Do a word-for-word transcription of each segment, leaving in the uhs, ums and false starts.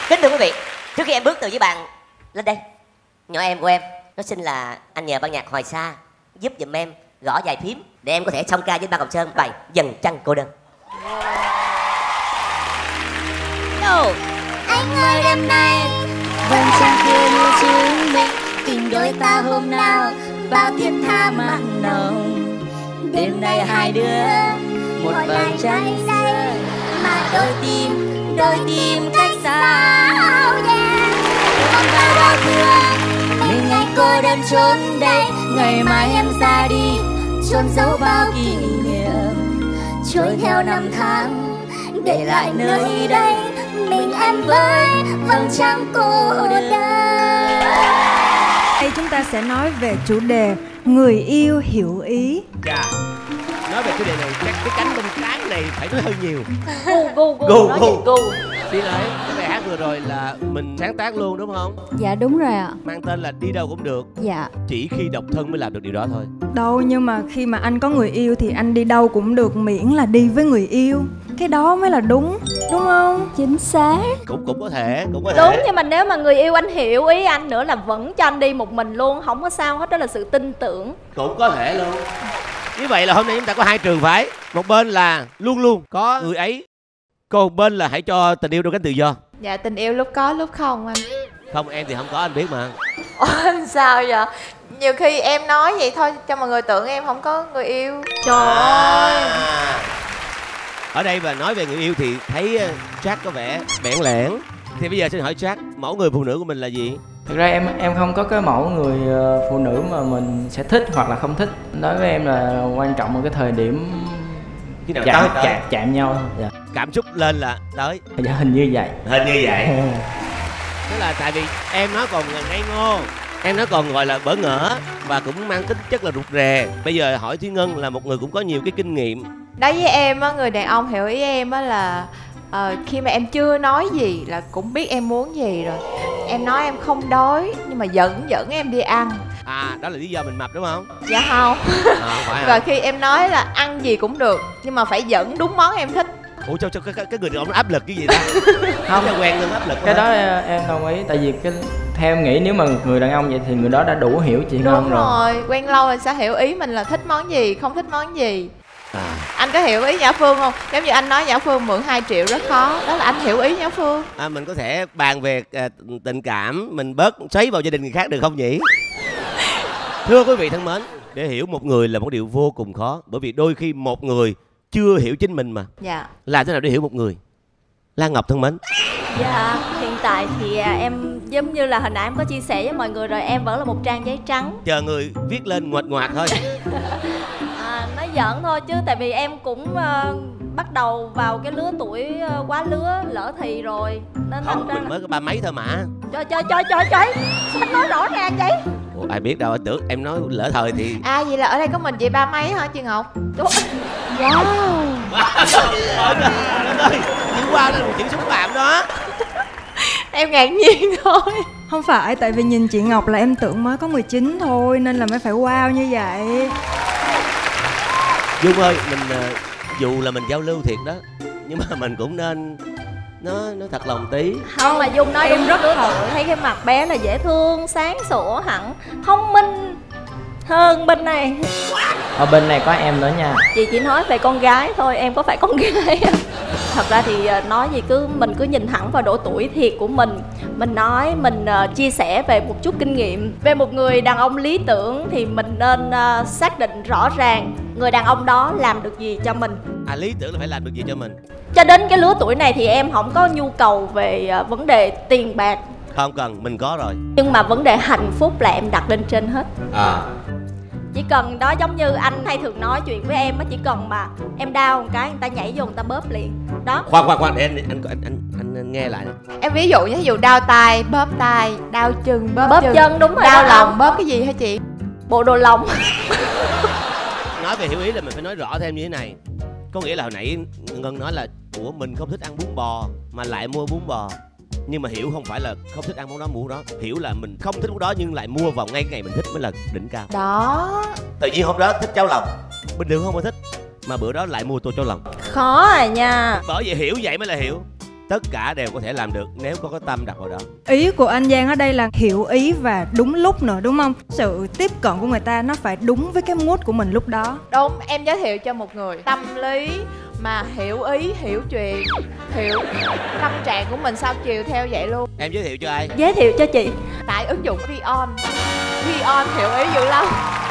Kính thưa quý vị, trước khi em bước từ với bạn lên đây, nhỏ em của em nó xin là anh nhờ ban nhạc Hoài Sa giúp giùm em gõ vài phím để em có thể song ca với Ban Ngọc Sơn bài Dần Trăng Cô Đơn. Đâu Anh ơi đêm nay vầng trăng kia như chứng minh tình đôi ta hôm nào bao thiết tha mặn nồng. Đêm nay hai đứa một vầng trăng xưa mà đôi tim đôi tim cách sao yeah. Không bao đau thương mình anh cô đơn trốn đây, ngày mai em ra đi chôn giấu bao kỷ niệm trôi theo năm tháng để lại nơi đây mình em với vầng trăng cô đơn. Đây chúng ta sẽ nói về chủ đề người yêu hiểu ý. Dạ. Nói về chủ đề này chắc cái cánh bên trái này phải nói hơi nhiều. Gu gu gu Gu nói gu gì gu. Xin lỗi, cái bài hát vừa rồi là mình sáng tác luôn đúng không? Dạ đúng rồi ạ. Mang tên là Đi Đâu Cũng Được. Dạ. Chỉ khi độc thân mới làm được điều đó thôi. Đâu, nhưng mà khi mà anh có người yêu thì anh đi đâu cũng được miễn là đi với người yêu. Cái đó mới là đúng, đúng không? Chính xác. Cũng cũng có thể, cũng có Đúng, thể. nhưng mà nếu mà người yêu anh hiểu ý anh nữa là vẫn cho anh đi một mình luôn, không có sao hết, đó là sự tin tưởng. Cũng có thể luôn. Như vậy là hôm nay chúng ta có hai trường phái. Một bên là luôn luôn có người ấy, còn một bên là hãy cho tình yêu đôi cánh tự do. Dạ tình yêu lúc có lúc không anh. Không, em thì không có, anh biết mà. Ủa sao vậy? Nhiều khi em nói vậy thôi cho mọi người tưởng em không có người yêu. Trời ơi. À. Ở đây mà nói về người yêu thì thấy Jack có vẻ bẽn lẽn. Thì bây giờ xin hỏi Jack, mẫu người phụ nữ của mình là gì? Thực ra em em không có cái mẫu người phụ nữ mà mình sẽ thích hoặc là không thích. Đối với em là quan trọng ở cái thời điểm Khi nào chạm, tới, chạm, chạm nhau thôi. Dạ. Cảm xúc lên là tới. Dạ, hình như vậy. Hình như vậy. Tức là tại vì em nó còn ngây ngô, em nó còn gọi là bỡ ngỡ và cũng mang tính chất là rụt rè. Bây giờ hỏi Thúy Ngân là một người cũng có nhiều cái kinh nghiệm. Đối với em á, người đàn ông hiểu ý em á là uh, khi mà em chưa nói gì là cũng biết em muốn gì rồi. Em nói em không đói nhưng mà dẫn dẫn em đi ăn. À, đó là lý do mình mập đúng không? Dạ không. À, không phải Và hả? khi em nói là ăn gì cũng được nhưng mà phải dẫn đúng món em thích. Ủa cho, cho cái, cái, cái người đàn ông nó áp lực cái gì ta? Không là quen lên áp lực. Cái đó em đồng ý. Tại vì cái theo em nghĩ nếu mà người đàn ông vậy thì người đó đã đủ hiểu chị Đúng Ngân rồi. rồi, quen lâu là sẽ hiểu ý mình là thích món gì, không thích món gì. À. Anh có hiểu ý Nhã Phương không? Giống như anh nói Nhã Phương mượn hai triệu rất khó. Đó là anh hiểu ý Nhã Phương. À, mình có thể bàn về à, tình cảm, mình bớt xoáy vào gia đình người khác được không nhỉ? Thưa quý vị thân mến, để hiểu một người là một điều vô cùng khó. Bởi vì đôi khi một người chưa hiểu chính mình mà. Dạ. Làm thế nào để hiểu một người? Lan Ngọc thân mến. Dạ, hiện tại thì à, em giống như là hồi nãy em có chia sẻ với mọi người rồi, em vẫn là một trang giấy trắng. Chờ người viết lên ngoạch ngoạc thôi. À, nói giỡn thôi chứ tại vì em cũng uh, bắt đầu vào cái lứa tuổi uh, quá lứa lỡ thì rồi nên Không, thành mình mới có ba mấy thôi mà. trời trời trời trời trời sao anh nói rõ ràng vậy? Ủa, ai biết đâu, tưởng em nói lỡ thời thì. À vậy là ở đây có mình chị ba mấy hả chị Ngọc? Đúng. Wow. Trời ơi, chữ qua đó là một chữ xúc phạm đó. Em ngạc nhiên thôi. Không phải, tại vì nhìn chị Ngọc là em tưởng mới có mười chín thôi nên là mới phải wow như vậy. Dung ơi, mình uh, dù là mình giao lưu thiệt đó, nhưng mà mình cũng nên nó nó thật lòng tí. Không mà Dung nói em rất thật, thấy cái mặt bé là dễ thương, sáng sủa hẳn, thông minh hơn bên này. Ở bên này có em nữa nha. Chị chỉ nói về con gái thôi, em có phải con gái không? Thật ra thì nói gì cứ mình cứ nhìn thẳng vào độ tuổi thiệt của mình. Mình nói, mình uh, chia sẻ về một chút kinh nghiệm. Về một người đàn ông lý tưởng thì mình nên uh, xác định rõ ràng người đàn ông đó làm được gì cho mình. À, lý tưởng là phải làm được gì cho mình. Cho đến cái lứa tuổi này thì em không có nhu cầu về uh, vấn đề tiền bạc. Không cần, mình có rồi. Nhưng mà vấn đề hạnh phúc là em đặt lên trên hết. À. Chỉ cần đó, giống như anh hay thường nói chuyện với em á, chỉ cần mà em đau một cái người ta nhảy vô người ta bóp liền đó. Khoan khoan khoan để anh anh anh anh, anh, anh nghe lại. Em ví dụ như ví dụ đau tay bóp tay, đau chân bóp, Bóp chân, chân, đúng rồi đau đó. lòng bóp cái gì hả chị? Bộ đồ lòng. Nói về hiểu ý là mình phải nói rõ thêm như thế này. Có nghĩa là hồi nãy Ngân nói là ủa mình không thích ăn bún bò mà lại mua bún bò. Nhưng mà hiểu không phải là không thích ăn món đó mua đó. Hiểu là mình không thích món đó nhưng lại mua vào ngay ngày mình thích mới là đỉnh cao. Đó. Tự nhiên hôm đó thích cháo lòng, bình thường không có thích, mà bữa đó lại mua tô cháo lòng. Khó à nha. Bởi vậy hiểu vậy mới là hiểu. tất cả đều có thể làm được nếu có cái tâm đặt vào đó. Ý của anh Giang ở đây là hiểu ý và đúng lúc nữa, đúng không? Sự tiếp cận của người ta nó phải đúng với cái mood của mình lúc đó. Đúng, em giới thiệu cho một người tâm lý mà hiểu ý, hiểu chuyện, hiểu tâm trạng của mình sao chiều theo vậy luôn. Em giới thiệu cho ai? Giới thiệu cho chị. Tại ứng dụng Vion, Vion hiểu ý dữ lắm.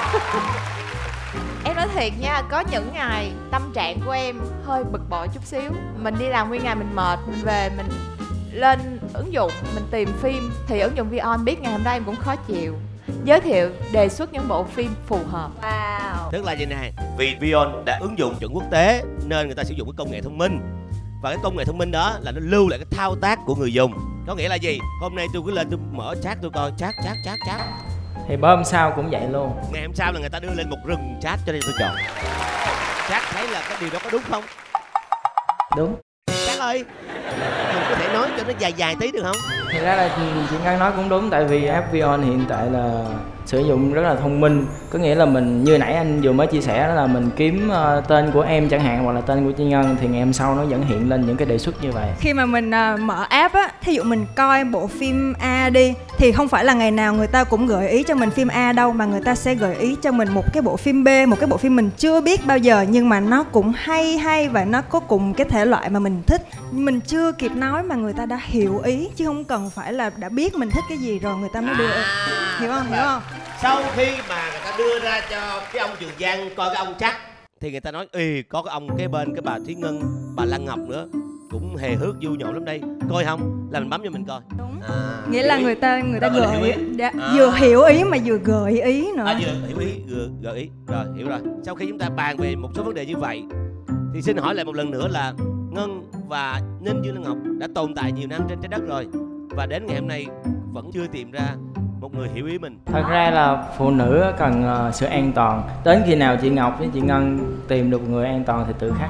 Em nói thiệt nha, có những ngày tâm trạng của em hơi bực bội chút xíu. Mình đi làm nguyên ngày mình mệt, mình về mình lên ứng dụng mình tìm phim thì ứng dụng Vion biết ngày hôm đó em cũng khó chịu, giới thiệu đề xuất những bộ phim phù hợp. Wow. Tức là vậy nè, vì Vion đã ứng dụng chuẩn quốc tế nên người ta sử dụng cái công nghệ thông minh, và cái công nghệ thông minh đó là nó lưu lại cái thao tác của người dùng. Có nghĩa là gì? Hôm nay tôi cứ lên tôi mở chat tôi coi chat chat chat chat, thì bữa hôm sau cũng vậy luôn. ngày hôm sau là người ta đưa lên một rừng chat cho nên tôi chọn. Chat thấy là cái điều đó có đúng không? Đúng. Chat ơi, mình có thể nói cho nó dài dài tí được không? Thì ra là chị Ngân nói cũng đúng, tại vì app Vion hiện tại là sử dụng rất là thông minh. Có nghĩa là mình, như nãy anh vừa mới chia sẻ đó, là mình kiếm uh, tên của em chẳng hạn hoặc là tên của chị Ngân thì ngày hôm sau nó vẫn hiện lên những cái đề xuất như vậy. Khi mà mình uh, mở app á, thí dụ mình coi bộ phim A đi, thì không phải là ngày nào người ta cũng gợi ý cho mình phim A đâu, mà người ta sẽ gợi ý cho mình một cái bộ phim B, một cái bộ phim mình chưa biết bao giờ nhưng mà nó cũng hay hay và nó có cùng cái thể loại mà mình thích. Mình chưa kịp nói mà người ta đã hiểu ý, chứ không cần phải là đã biết mình thích cái gì rồi người ta mới đưa. À, hiểu không? Hiểu không? Sau khi mà người ta đưa ra cho cái ông Trường Giang coi cái ông chắc, thì người ta nói ì có cái ông kế bên cái bà Thúy Ngân, bà Lan Ngọc nữa cũng hề hước vui nhộn lắm đây, coi không là mình bấm cho mình coi. Đúng. À, Nghĩa là người ta người ta Đó là hiểu gợi ý. đã, À. vừa hiểu ý mà vừa gợi ý nữa. À, vừa hiểu ý vừa gợi ý rồi, hiểu rồi. Sau khi chúng ta bàn về một số vấn đề như vậy thì xin hỏi lại một lần nữa là Ngân và Ninh Dương Lan Ngọc đã tồn tại nhiều năm trên trái đất rồi, và đến ngày hôm nay vẫn chưa tìm ra một người hiểu ý mình. Thật ra là phụ nữ cần uh, sự an toàn. Đến khi nào chị Ngọc với chị Ngân tìm được người an toàn thì tự khắc.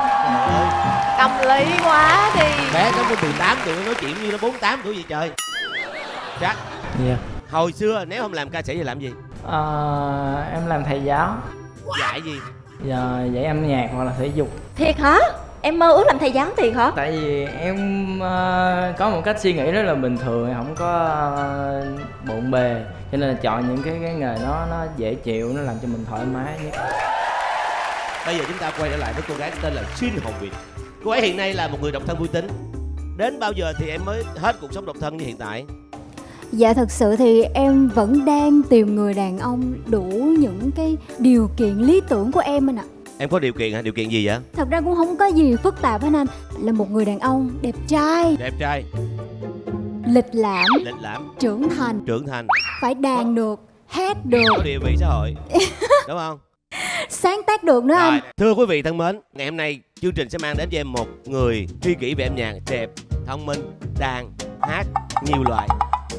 Tâm lý quá đi. Bé nó mười tám tuổi nói chuyện như nó bốn tám tuổi gì trời. Chắc. Yeah. Hồi xưa nếu không làm ca sĩ thì làm gì? Uh, em làm thầy giáo. Dạy gì? Giờ dạy âm nhạc hoặc là thể dục. Thiệt hả? Em mơ ước làm thầy giáo thiệt hả? Tại vì em uh, có một cách suy nghĩ rất là bình thường, không có uh, bộn bề, cho nên là chọn những cái cái nghề nó nó dễ chịu, nó làm cho mình thoải mái nhất. Bây giờ chúng ta quay trở lại với cô gái tên là Xin Hồng Việt. Cô ấy hiện nay là một người độc thân vui tính. Đến bao giờ thì em mới hết cuộc sống độc thân như hiện tại? Dạ thật sự thì em vẫn đang tìm người đàn ông đủ những cái điều kiện lý tưởng của em anh ạ. Em có điều kiện hả? Điều kiện gì vậy? Thật ra cũng không có gì phức tạp hết anh. Là một người đàn ông đẹp trai, Đẹp trai, lịch lãm, lịch lãm, trưởng thành, trưởng thành, phải đàn được, hát được, có địa vị xã hội, đúng không? sáng tác được nữa anh. Rồi, thưa quý vị thân mến, ngày hôm nay chương trình sẽ mang đến cho em một người tri kỷ về âm nhạc, đẹp, thông minh, đàn, hát, nhiều loại.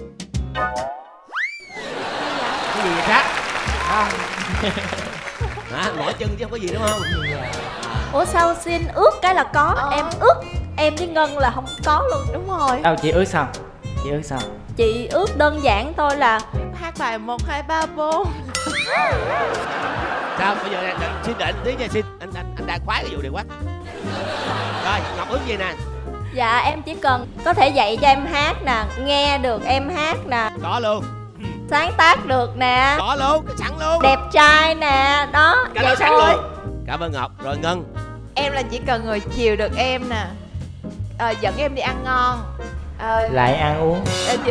Cái gì vậy Trác? Hả? Mỏi chân chứ không có gì đúng không? Ủa sao xin ước cái là có, Ờ. em ước em với Ngân là không có luôn. Đúng rồi. Đâu chị ước sao? Chị ước sao? Chị ước đơn giản thôi là Hát bài một hai ba bốn. Sao bây giờ anh, anh, xin đợi anh tí nha, xin anh anh anh đang khoái cái vụ này quá. Rồi Ngọc ước gì nè? dạ em chỉ cần có thể dạy cho em hát nè, nghe được em hát nè, Có luôn, sáng tác được nè, có luôn, cái sẵn luôn, đẹp trai nè, đó cái vậy đó sẵn thôi. luôn. Cảm ơn Ngọc. Rồi Ngân? Em là chỉ cần người chiều được em nè, ờ, dẫn em đi ăn ngon, ờ, Lại ăn uống. ờ, chỉ...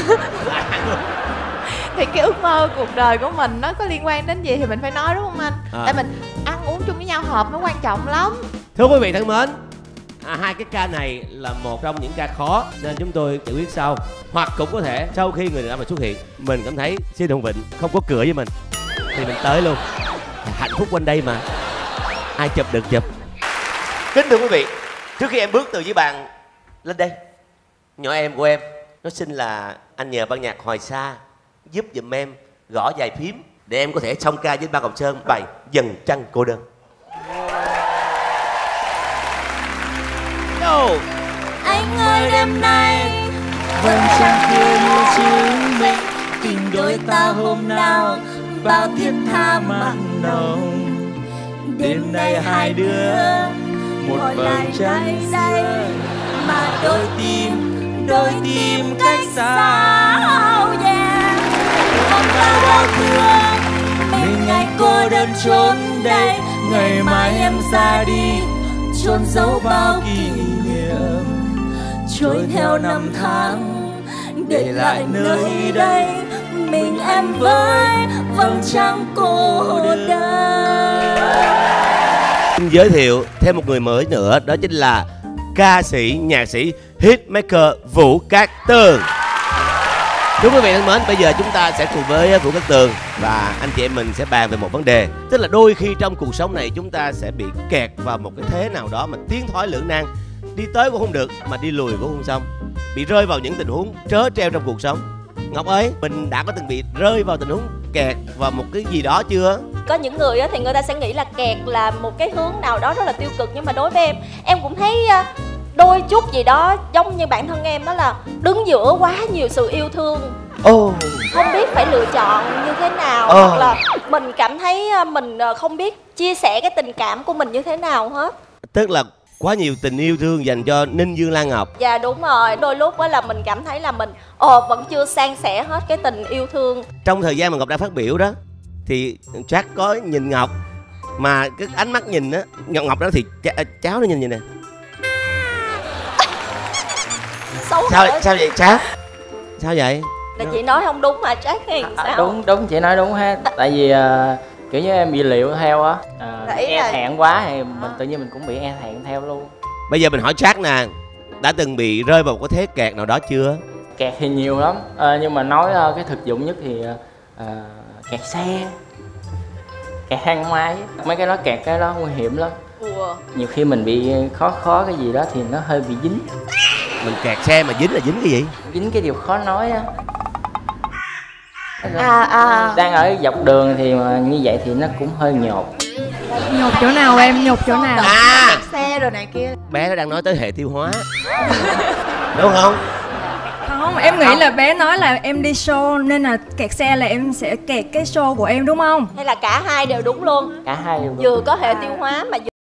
Thì cái ước mơ cuộc đời của mình nó có liên quan đến gì thì mình phải nói đúng không anh? À. Tại mình ăn uống chung với nhau hợp nó quan trọng lắm. Thưa quý vị thân mến, à, hai cái ca này là một trong những ca khó nên chúng tôi giải quyết sau. Hoặc cũng có thể sau khi người đàn ông này xuất hiện, mình cảm thấy Xin Hồng Vịnh không có cửa với mình thì mình tới luôn. Hạnh phúc quanh đây mà, ai chụp được chụp. Kính thưa quý vị, trước khi em bước từ dưới bàn lên đây, nhỏ em của em nó xin là anh nhờ ban nhạc Hoài Sa giúp giùm em gõ vài phím để em có thể song ca với Ba Ngọc Sơn bài Dần Trăng Cô Đơn. Yo. Anh ơi đêm nay vầng trăng kia như chứng minh tình đôi ta hôm nào bao thiết tha mặn nồng. Đêm nay hai đứa một vầng trăng đây mà đôi tim đôi tim cách sao vàng ôm bao đau thương mình ngày cô đơn trốn đây ngày mai em ra đi chôn giấu bao kỷ niệm trôi theo năm tháng để lại nơi đây mình em với vầng trăng cô đơn. Xin giới thiệu thêm một người mới nữa, đó chính là ca sĩ, nhạc sĩ, hitmaker Vũ Cát Tường. Thưa quý vị thân mến, bây giờ chúng ta sẽ cùng với Vũ Cát Tường và anh chị em mình sẽ bàn về một vấn đề. Tức là đôi khi trong cuộc sống này chúng ta sẽ bị kẹt vào một cái thế nào đó mà tiến thoái lưỡng nan. Đi tới cũng không được, mà đi lùi cũng không xong. Bị rơi vào những tình huống trớ trêu trong cuộc sống. Ngọc ơi, mình đã có từng bị rơi vào tình huống kẹt vào một cái gì đó chưa? Có những người thì người ta sẽ nghĩ là kẹt là một cái hướng nào đó rất là tiêu cực. Nhưng mà đối với em, em cũng thấy đôi chút gì đó giống như bản thân em, đó là đứng giữa quá nhiều sự yêu thương. Oh. Không biết phải lựa chọn như thế nào. Oh. Hoặc là mình cảm thấy mình không biết chia sẻ cái tình cảm của mình như thế nào hết. Tức là quá nhiều tình yêu thương dành cho Ninh Dương Lan Ngọc. Dạ đúng rồi, đôi lúc đó là mình cảm thấy là mình ồ vẫn chưa san sẻ hết cái tình yêu thương. Trong thời gian mà Ngọc đang phát biểu đó thì Jack có nhìn Ngọc, mà cái ánh mắt nhìn á, Ngọc Ngọc đó thì ch cháu nó nhìn vậy nè. Xấu Sao hổ. sao vậy cháu? Sao vậy? Là chị nói không đúng mà Jack thì sao? À, đúng đúng chị nói đúng ha. Tại vì uh, kiểu như em bị liệu theo á, uh, e là... thẹn quá thì mình tự nhiên mình cũng bị e thẹn theo luôn. Bây giờ mình hỏi Jack nè, đã từng bị rơi vào một cái thế kẹt nào đó chưa? Kẹt thì nhiều lắm, uh, nhưng mà nói uh, cái thực dụng nhất thì uh, kẹt xe, kẹt thang máy, mấy cái đó kẹt cái đó nguy hiểm lắm. Ủa. Nhiều khi mình bị khó khó cái gì đó thì nó hơi bị dính. Mình kẹt xe mà dính là dính cái gì? Dính cái điều khó nói á. À à. Đang ở dọc đường thì mà như vậy thì nó cũng hơi nhột. Nhột chỗ nào em? Nhột chỗ nào? À, Xe rồi này kia. bé nó đang nói tới hệ tiêu hóa. Đúng không? Không, em nghĩ là bé nói là em đi show nên là kẹt xe là em sẽ kẹt cái show của em đúng không? Hay là cả hai đều đúng luôn? Cả hai đều Vừa có hệ tiêu hóa mà